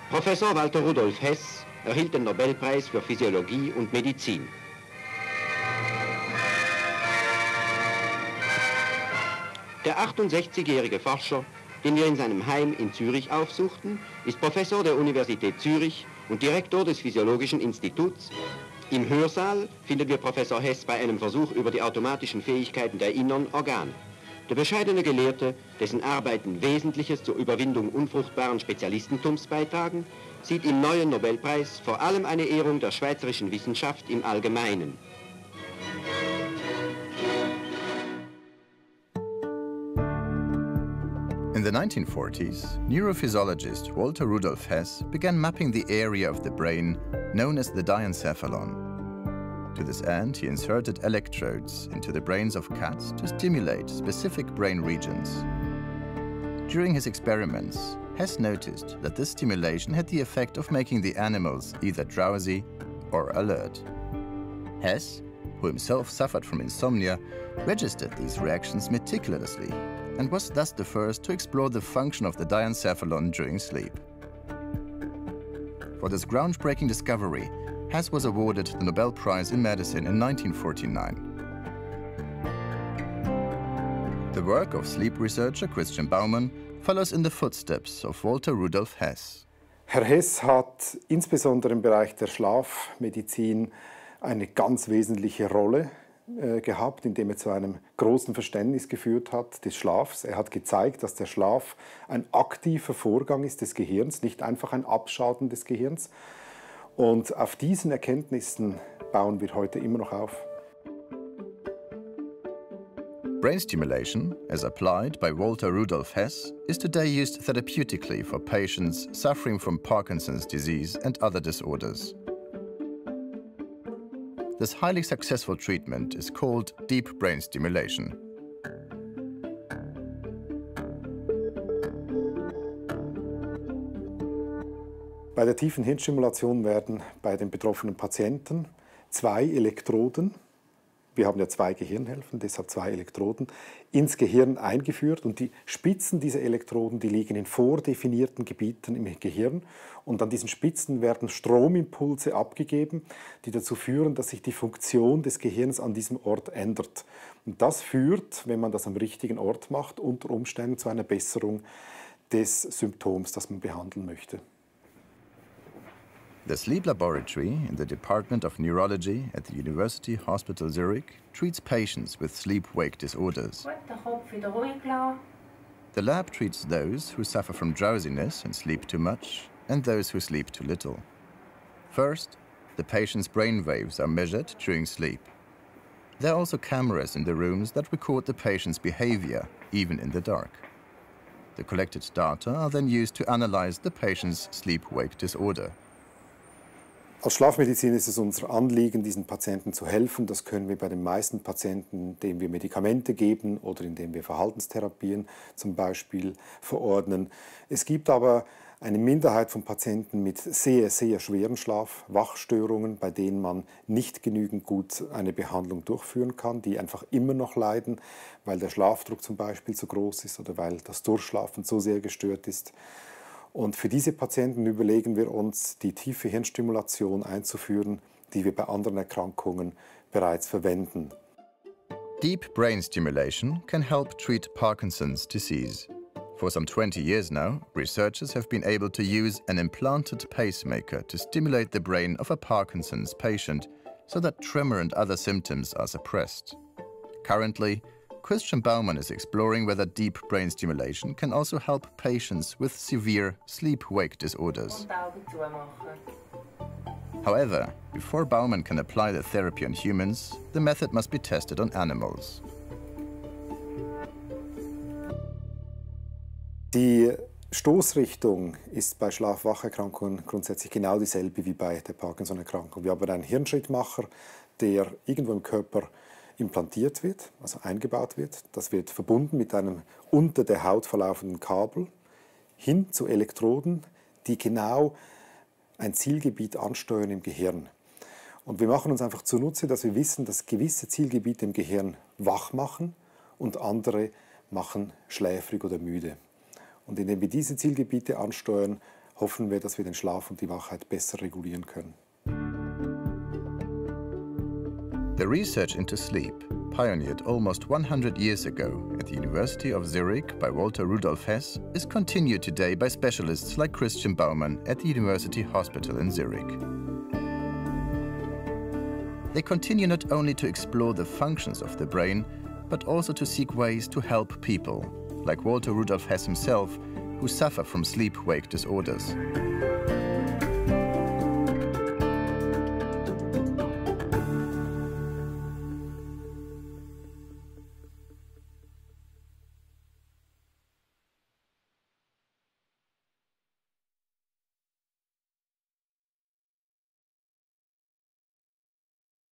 Professor Walter Rudolf Hess erhielt den Nobelpreis für Physiologie und Medizin. Der 68-jährige Forscher, den wir in seinem Heim in Zürich aufsuchten, ist Professor der Universität Zürich und Direktor des Physiologischen Instituts. Im Hörsaal finden wir Professor Hess bei einem Versuch über die automatischen Fähigkeiten der inneren Organe. Der bescheidene Gelehrte, dessen Arbeiten Wesentliches zur Überwindung unfruchtbaren Spezialistentums beitragen, sieht im neuen Nobelpreis vor allem eine Ehrung der schweizerischen Wissenschaft im Allgemeinen. In the 1940s, neurophysiologist Walter Rudolf Hess began mapping the area of the brain known as the diencephalon. To this end, he inserted electrodes into the brains of cats to stimulate specific brain regions. During his experiments, Hess noticed that this stimulation had the effect of making the animals either drowsy or alert. Hess, who himself suffered from insomnia, registered these reactions meticulously and was thus the first to explore the function of the diencephalon during sleep. For this groundbreaking discovery, Hess was awarded the Nobel Prize in Medicine in 1949. The work of sleep researcher Christian Baumann follows in the footsteps of Walter Rudolf Hess. Herr Hess hat insbesondere im Bereich der Schlafmedizin eine ganz wesentliche Rolle gehabt, indem er zu einem großen Verständnis geführt hat des Schlafs. Er hat gezeigt, dass der Schlaf ein aktiver Vorgang ist des Gehirns, nicht einfach ein Abschalten des Gehirns. Und auf diesen Erkenntnissen bauen wir heute immer noch auf. Brain stimulation, as applied by Walter Rudolf Hess, is today used therapeutically for patients suffering from Parkinson's disease and other disorders. This highly successful treatment is called deep brain stimulation. Bei der tiefen Hirnstimulation werden bei den betroffenen Patienten 2 Elektroden, wir haben ja 2 Gehirnhälften, deshalb 2 Elektroden, ins Gehirn eingeführt und die Spitzen dieser Elektroden, die liegen in vordefinierten Gebieten im Gehirn und an diesen Spitzen werden Stromimpulse abgegeben, die dazu führen, dass sich die Funktion des Gehirns an diesem Ort ändert. Und das führt, wenn man das am richtigen Ort macht, unter Umständen zu einer Besserung des Symptoms, das man behandeln möchte. The Sleep Laboratory in the Department of Neurology at the University Hospital Zurich treats patients with sleep-wake disorders. The lab treats those who suffer from drowsiness and sleep too much, and those who sleep too little. First, the patient's brain waves are measured during sleep. There are also cameras in the rooms that record the patient's behavior, even in the dark. The collected data are then used to analyze the patient's sleep-wake disorder. Als Schlafmedizin ist es unser Anliegen, diesen Patienten zu helfen. Das können wir bei den meisten Patienten, indem wir Medikamente geben oder indem wir Verhaltenstherapien zum Beispiel verordnen. Es gibt aber eine Minderheit von Patienten mit sehr, sehr schweren Schlafwachstörungen, bei denen man nicht genügend gut eine Behandlung durchführen kann, die einfach immer noch leiden, weil der Schlafdruck zum Beispiel zu groß ist oder weil das Durchschlafen so sehr gestört ist. Und für diese Patienten überlegen wir uns, die tiefe Hirnstimulation einzuführen, die wir bei anderen Erkrankungen bereits verwenden. Deep brain stimulation can help treat Parkinson's disease. For some 20 years now, researchers have been able to use an implanted pacemaker to stimulate the brain of a Parkinson's patient so that tremor and other symptoms are suppressed. Currently, Christian Baumann is exploring whether deep brain stimulation can also help patients with severe sleep-wake disorders. However, before Baumann can apply the therapy on humans, the method must be tested on animals. Die Stoßrichtung ist bei Schlaf-Wach-Erkrankungen grundsätzlich genau dieselbe wie bei der Parkinson-Erkrankung. Wir haben einen Hirnschrittmacher, der irgendwo im Körper implantiert wird, also eingebaut wird. Das wird verbunden mit einem unter der Haut verlaufenden Kabel hin zu Elektroden, die genau ein Zielgebiet ansteuern im Gehirn. Und wir machen uns einfach zunutze, dass wir wissen, dass gewisse Zielgebiete im Gehirn wach machen und andere machen schläfrig oder müde. Und indem wir diese Zielgebiete ansteuern, hoffen wir, dass wir den Schlaf und die Wachheit besser regulieren können. The research into sleep, pioneered almost 100 years ago at the University of Zurich by Walter Rudolf Hess, is continued today by specialists like Christian Baumann at the University Hospital in Zurich. They continue not only to explore the functions of the brain, but also to seek ways to help people, like Walter Rudolf Hess himself, who suffer from sleep-wake disorders.